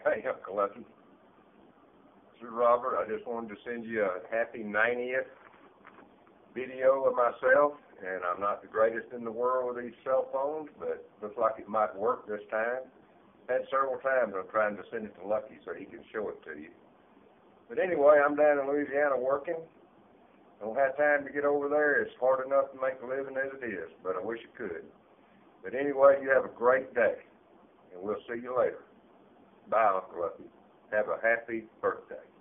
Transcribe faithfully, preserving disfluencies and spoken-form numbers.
Hey, Uncle Lucky. This is Robert. I just wanted to send you a happy ninetieth video of myself, and I'm not the greatest in the world with these cell phones, but looks like it might work this time. Had several times I'm trying to send it to Lucky so he can show it to you. But anyway, I'm down in Louisiana working. Don't have time to get over there. It's hard enough to make a living as it is, but I wish I could. But anyway, you have a great day, and we'll see you later. Bye, Uncle Lucky. Have a happy birthday.